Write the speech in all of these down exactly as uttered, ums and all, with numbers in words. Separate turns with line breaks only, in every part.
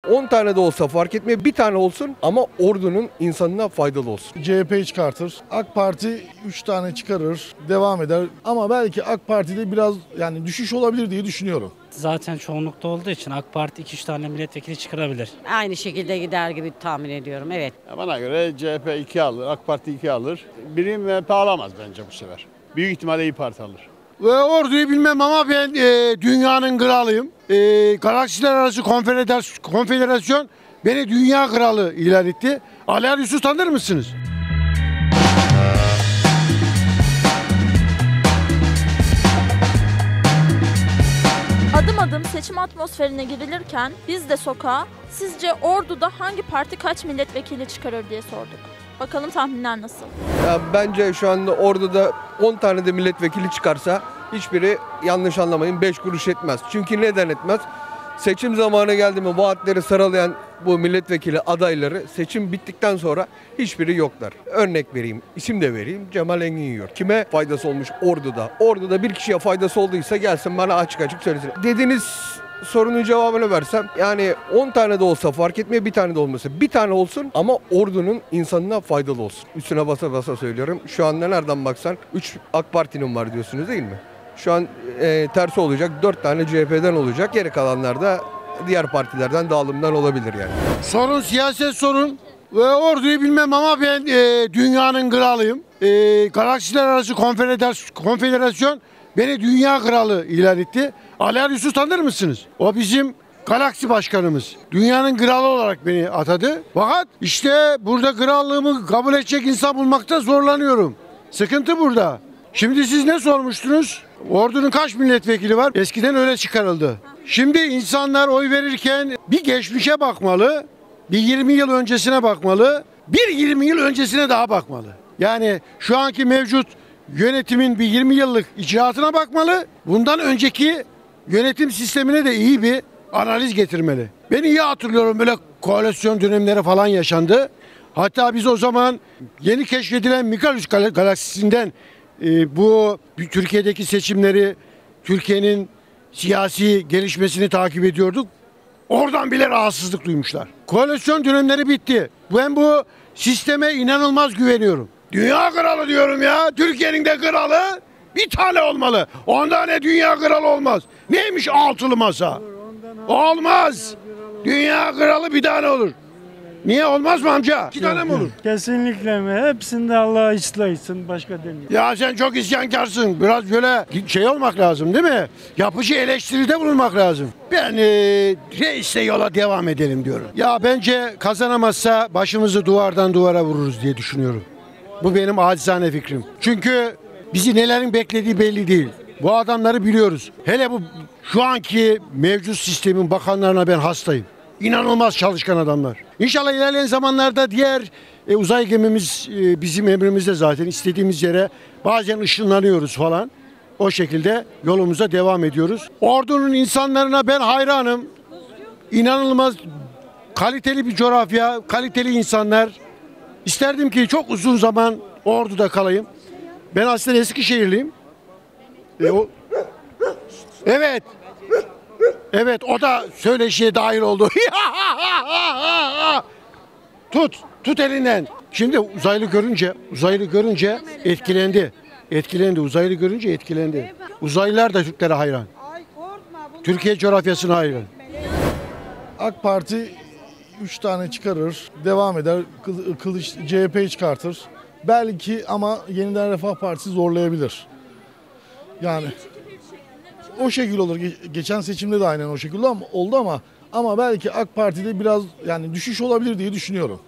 on tane de olsa fark etmiyor. Bir tane olsun ama ordunun insanına faydalı olsun.
C H P'yi çıkartır. AK Parti üç tane çıkarır. Devam eder. Ama belki AK Parti'de biraz yani düşüş olabilir diye düşünüyorum.
Zaten çoğunlukta olduğu için AK Parti iki üç tane milletvekili çıkarabilir.
Aynı şekilde gider gibi tahmin ediyorum, evet.
Bana göre C H P iki alır, AK Parti iki alır. Birim M H P alamaz bence bu sefer. Büyük ihtimalle İYİ Parti alır.
Ve orduyu bilmem ama ben e, dünyanın kralıyım. E, Galaksiler Arası Konfederasyon, Konfederasyon beni dünya kralı ilan etti. Ali Yusuf tanır mısınız?
Adım adım seçim atmosferine girilirken biz de sokağa sizce Ordu'da hangi parti kaç milletvekili çıkarır diye sorduk. Bakalım tahminler nasıl?
Ya bence şu anda Ordu'da on tane de milletvekili çıkarsa hiçbiri, yanlış anlamayın, beş kuruş etmez. Çünkü neden etmez? Seçim zamanı geldi mi vaatleri sıralayan bu milletvekili adayları seçim bittikten sonra hiçbiri yoklar. Örnek vereyim, isim de vereyim. Cemal Engin Yiyor. Kime faydası olmuş Ordu'da? Ordu'da bir kişiye faydası olduysa gelsin bana açık açık söylesin. Dediğiniz sorunun cevabını versem, yani on tane de olsa fark etmiyor, bir tane de olmasın. Bir tane olsun ama ordunun insanına faydalı olsun. Üstüne basa basa söylüyorum. Şu anda nereden baksan üç AK Parti'nin var diyorsunuz değil mi? Şu an e, tersi olacak. dört tane C H P'den olacak. Geri kalanlar da diğer partilerden, dağılımdan olabilir yani.
Sorun siyaset sorun. Ve orduyu bilmem ama ben e, dünyanın kralıyım. E, Galaksiler Arası Konfederasyon, Konfederasyon beni dünya kralı ilan etti. Ali Yusuf tanır mısınız? O bizim galaksi başkanımız. Dünyanın kralı olarak beni atadı. Fakat işte burada krallığımı kabul edecek insan bulmakta zorlanıyorum. Sıkıntı burada. Şimdi siz ne sormuştunuz? Ordunun kaç milletvekili var? Eskiden öyle çıkarıldı. Şimdi insanlar oy verirken bir geçmişe bakmalı, bir yirmi yıl öncesine bakmalı, bir yirmi yıl öncesine daha bakmalı. Yani şu anki mevcut yönetimin bir yirmi yıllık icraatına bakmalı, bundan önceki yönetim sistemine de iyi bir analiz getirmeli. Ben iyi hatırlıyorum, böyle koalisyon dönemleri falan yaşandı. Hatta biz o zaman yeni keşfedilen Mikalus galaksisinden e, bu Türkiye'deki seçimleri, Türkiye'nin siyasi gelişmesini takip ediyorduk. Oradan bile rahatsızlık duymuşlar. Koalisyon dönemleri bitti. Ben bu sisteme inanılmaz güveniyorum. Dünya kralı diyorum ya. Türkiye'nin de kralı bir tane olmalı. On tane dünya kralı olmaz. Neymiş altılı masa? Olmaz. Dünya kralı bir tane olur. Niye olmaz mı amca? İki tane mi olur?
Kesinlikle mi? Hepsinde Allah ıslah başka demiyor.
Ya sen çok isyankarsın. Biraz böyle şey olmak lazım değil mi? Yapıcı eleştiride bulunmak lazım. Ben e, reisle yola devam edelim diyorum. Ya bence kazanamazsa başımızı duvardan duvara vururuz diye düşünüyorum. Bu benim acizane fikrim. Çünkü bizi nelerin beklediği belli değil. Bu adamları biliyoruz. Hele bu şu anki mevcut sistemin bakanlarına ben hastayım. İnanılmaz çalışkan adamlar. İnşallah ilerleyen zamanlarda diğer e, uzay gemimiz e, bizim emrimizde, zaten istediğimiz yere bazen ışınlanıyoruz falan. O şekilde yolumuza devam ediyoruz. Ordunun insanlarına ben hayranım. İnanılmaz kaliteli bir coğrafya, kaliteli insanlar. İsterdim ki çok uzun zaman Ordu'da kalayım. Ben aslında Eskişehirliyim. E, o... Evet. Evet, o da söyleşiye dahil oldu. Tut, tut elinden. Şimdi uzaylı görünce, uzaylı görünce etkilendi. Etkilendi, uzaylı görünce etkilendi. Uzaylılar da Türklere hayran. Türkiye coğrafyasına hayran.
AK Parti üç tane çıkarır, devam eder. Kılıç C H P'yi çıkartır. Belki ama Yeniden Refah Partisi zorlayabilir. Yani o şekilde olur. Geçen seçimde de aynen o şekilde oldu ama ama belki AK Parti'de biraz yani düşüş olabilir diye düşünüyorum.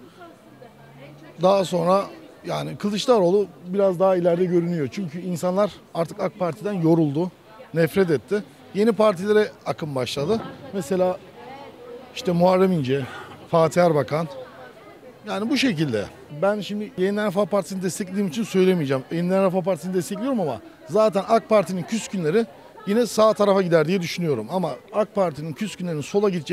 Daha sonra yani Kılıçdaroğlu biraz daha ileride görünüyor. Çünkü insanlar artık AK Parti'den yoruldu, nefret etti. Yeni partilere akım başladı. Mesela işte Muharrem İnce, Fatih Erbakan. Yani bu şekilde. Ben şimdi Yeniden Refah Partisi'ni desteklediğim için söylemeyeceğim. Yeniden Refah Partisi'ni destekliyorum ama zaten AK Parti'nin küskünleri yine sağ tarafa gider diye düşünüyorum. Ama AK Parti'nin küskünlerinin sola gideceğini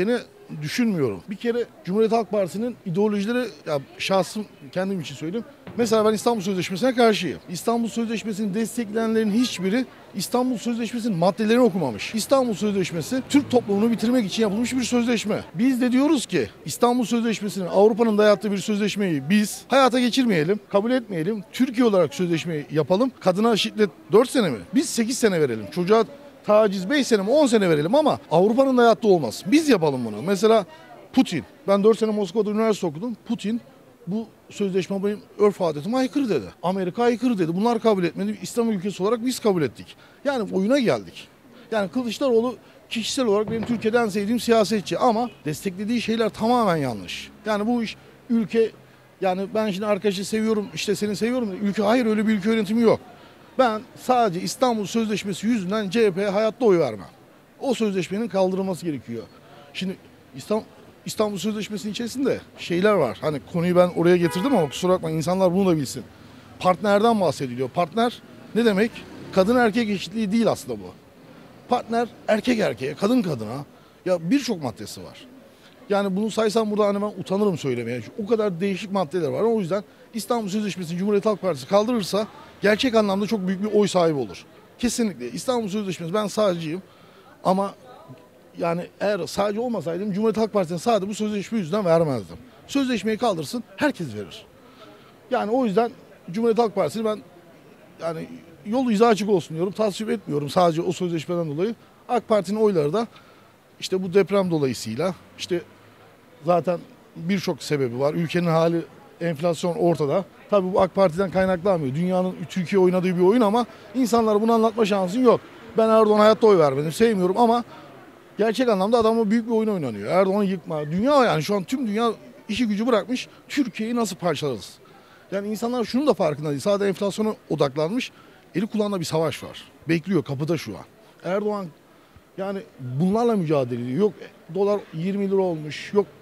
düşünmüyorum. Bir kere Cumhuriyet Halk Partisi'nin ideolojileri, ya şahsım kendim için söyleyeyim. Mesela ben İstanbul Sözleşmesi'ne karşıyım. İstanbul Sözleşmesi'ni destekleyenlerin hiçbiri İstanbul Sözleşmesi'nin maddelerini okumamış. İstanbul Sözleşmesi Türk toplumunu bitirmek için yapılmış bir sözleşme. Biz de diyoruz ki İstanbul Sözleşmesi'nin, Avrupa'nın dayattığı bir sözleşmeyi biz hayata geçirmeyelim, kabul etmeyelim. Türkiye olarak sözleşmeyi yapalım. Kadına şiddet dört sene mi? Biz sekiz sene verelim. Çocuğa taciz beş sene mi on sene verelim ama Avrupa'nın dayattığı olmaz. Biz yapalım bunu. Mesela Putin. Ben dört sene Moskova'da üniversite okudum. Putin bu sözleşme benim örf adetime aykırı dedi. Amerika aykırı dedi. Bunlar kabul etmedi. İslam ülkesi olarak biz kabul ettik. Yani oyuna geldik. Yani Kılıçdaroğlu kişisel olarak benim Türkiye'de en sevdiğim siyasetçi ama desteklediği şeyler tamamen yanlış. Yani bu iş ülke, yani ben şimdi arkadaşı seviyorum, işte seni seviyorum. Ülke, hayır, öyle bir ülke yönetimi yok. Ben sadece İstanbul Sözleşmesi yüzünden C H P'ye hayatta oy vermem. O sözleşmenin kaldırılması gerekiyor. Şimdi İstanbul İstanbul Sözleşmesi'nin içerisinde şeyler var. Hani konuyu ben oraya getirdim ama kusura bakma, insanlar bunu da bilsin. Partnerden bahsediliyor. Partner ne demek? Kadın erkek eşitliği değil aslında bu. Partner erkek erkeğe, kadın kadına. Ya birçok maddesi var. Yani bunu saysam burada hani ben utanırım söylemeye. O kadar değişik maddeler var. O yüzden İstanbul Sözleşmesi'ni Cumhuriyet Halk Partisi kaldırırsa gerçek anlamda çok büyük bir oy sahibi olur. Kesinlikle. İstanbul Sözleşmesi, ben sağcıyım ama yani eğer sadece olmasaydım Cumhuriyet Halk Partisi'ne sadece bu sözleşme yüzünden vermezdim. Sözleşmeyi kaldırsın, herkes verir. Yani o yüzden Cumhuriyet Halk Partisi'ni ben, yani yolu izah açık olsun diyorum. Tasvip etmiyorum sadece o sözleşmeden dolayı. AK Parti'nin oyları da işte bu deprem dolayısıyla, işte zaten birçok sebebi var. Ülkenin hali, enflasyon ortada. Tabii bu AK Parti'den kaynaklanmıyor. Dünyanın, Türkiye oynadığı bir oyun ama insanlara bunu anlatma şansın yok. Ben Erdoğan'a hayatta oy vermedim, sevmiyorum ama gerçek anlamda adamla büyük bir oyun oynanıyor. Erdoğan'ı yıkma. Dünya, yani şu an tüm dünya işi gücü bırakmış. Türkiye'yi nasıl parçalarız? Yani insanlar şunun da farkında değil. Sadece enflasyona odaklanmış. Eli kulağında bir savaş var. Bekliyor kapıda şu an. Erdoğan yani bunlarla mücadele ediyor. Yok dolar yirmi lira olmuş. Yok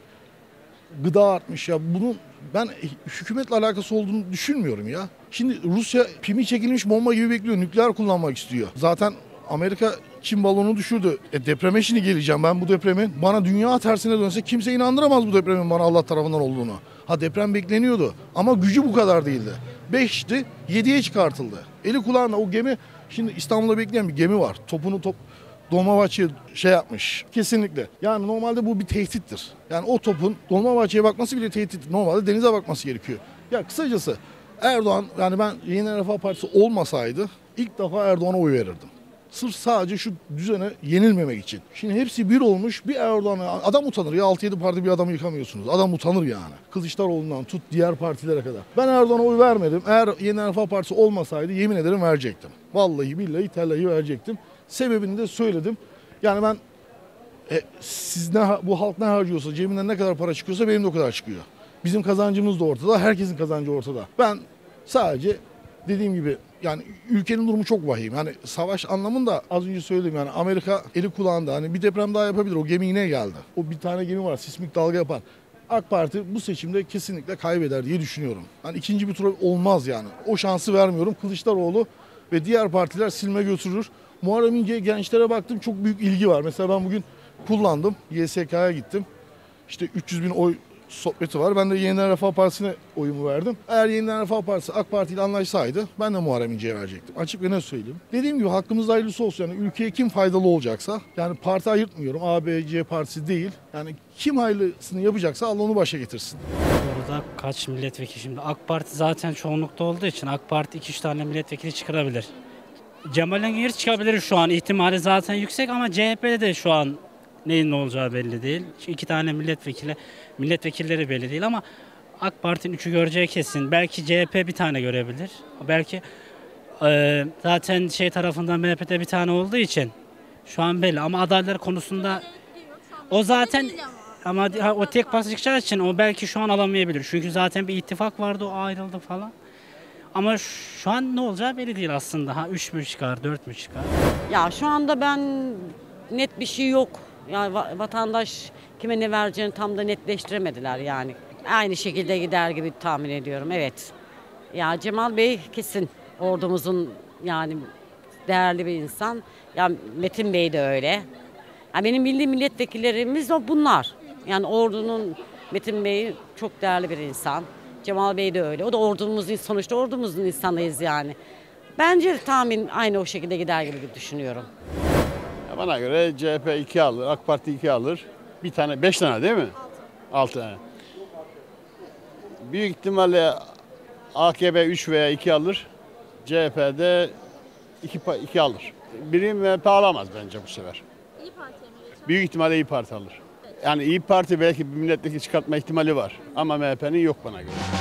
gıda artmış ya. Bunun ben hükümetle alakası olduğunu düşünmüyorum ya. Şimdi Rusya pimi çekilmiş bomba gibi bekliyor. Nükleer kullanmak istiyor. Zaten Amerika Çin balonu düşürdü. E depreme şimdi geleceğim ben bu depremin. Bana dünya tersine dönse kimse inandıramaz bu depremin bana Allah tarafından olduğunu. Ha, deprem bekleniyordu ama gücü bu kadar değildi. beşti, yediye çıkartıldı. Eli kulağında o gemi, şimdi İstanbul'da bekleyen bir gemi var. Topunu top Dolmabahçe'ye şey yapmış. Kesinlikle. Yani normalde bu bir tehdittir. Yani o topun Dolmabahçe'ye bakması bile tehdit. Normalde denize bakması gerekiyor. Ya kısacası Erdoğan, yani ben Yeni Refah Partisi olmasaydı ilk defa Erdoğan'a oy verirdim. Sırf sadece şu düzene yenilmemek için. Şimdi hepsi bir olmuş, bir Erdoğan'a, adam utanır ya, altı yedi parti bir adamı yıkamıyorsunuz. Adam utanır yani. Kılıçdaroğlu'ndan tut diğer partilere kadar. Ben Erdoğan'a oy vermedim. Eğer Yeni Refah Partisi olmasaydı yemin ederim verecektim. Vallahi billahi tellahi verecektim. Sebebini de söyledim. Yani ben e, siz ne, bu halk ne harcıyorsa, cebinden ne kadar para çıkıyorsa benim de o kadar çıkıyor. Bizim kazancımız da ortada, herkesin kazancı ortada. Ben sadece dediğim gibi yani ülkenin durumu çok vahim. Yani savaş anlamında az önce söyledim, yani Amerika eli kulağında, hani bir deprem daha yapabilir. O gemi yine geldi. O bir tane gemi var, sismik dalga yapan. AK Parti bu seçimde kesinlikle kaybeder diye düşünüyorum. Hani ikinci bir tur olmaz yani. O şansı vermiyorum. Kılıçdaroğlu ve diğer partiler silme götürür. Muharrem İnce'ye, gençlere baktım, çok büyük ilgi var. Mesela ben bugün kullandım. Y S K'ya gittim. İşte üç yüz bin oy sohbeti var. Ben de Yeniden Refah Partisi'ne oyumu verdim. Eğer Yeniden Refah Partisi AK Parti ile anlaşsaydı ben de Muharrem İnce'ye verecektim. Açık ve ne söyleyeyim. Dediğim gibi hakkımızda hayırlısı olsun. Yani ülkeye kim faydalı olacaksa, yani parti ayırtmıyorum. A, B, C partisi değil. Yani kim hayırlısını yapacaksa Allah onu başa getirsin.
Burada kaç milletvekili şimdi? AK Parti zaten çoğunlukta olduğu için AK Parti iki üç tane milletvekili çıkarabilir. Cemal Engin çıkabilir şu an. İhtimali zaten yüksek ama C H P'de de şu an neyin ne olacağı belli değil. İki tane milletvekili, milletvekilleri belli değil ama AK Parti'nin üçü göreceği kesin. Belki C H P bir tane görebilir. Belki e, zaten şey tarafından M H P'de bir tane olduğu için şu an belli. Ama adaylar konusunda o zaten ama o tek parti çıkacağı için o belki şu an alamayabilir. Çünkü zaten bir ittifak vardı, o ayrıldı falan. Ama şu an ne olacağı belli değil aslında. Ha üç mü çıkar, dört mü çıkar?
Ya şu anda ben net bir şey yok. Yani vatandaş kime ne vereceğini tam da netleştiremediler yani. Aynı şekilde gider gibi tahmin ediyorum, evet. Ya Cemal Bey kesin ordumuzun yani değerli bir insan. Ya Metin Bey de öyle. Ya benim bildiğim milletvekillerimiz o bunlar. Yani Ordu'nun Metin Bey çok değerli bir insan. Cemal Bey de öyle. O da ordumuzun, sonuçta ordumuzun insanıyız yani. Bence tahmin aynı o şekilde gider gibi düşünüyorum.
Ya bana göre C H P iki alır, AK Parti iki alır. Bir tane, beş tane değil mi? Altı tane. Büyük ihtimalle A K P üç veya iki alır. C H P'de iki, iki alır. Birim M H P alamaz bence bu sefer.
İyi Parti'ye mi geçer?
Büyük ihtimalle İYİ Parti alır. Yani İYİ Parti belki bir milletvekili çıkartma ihtimali var. Ama M H P'nin yok bana göre.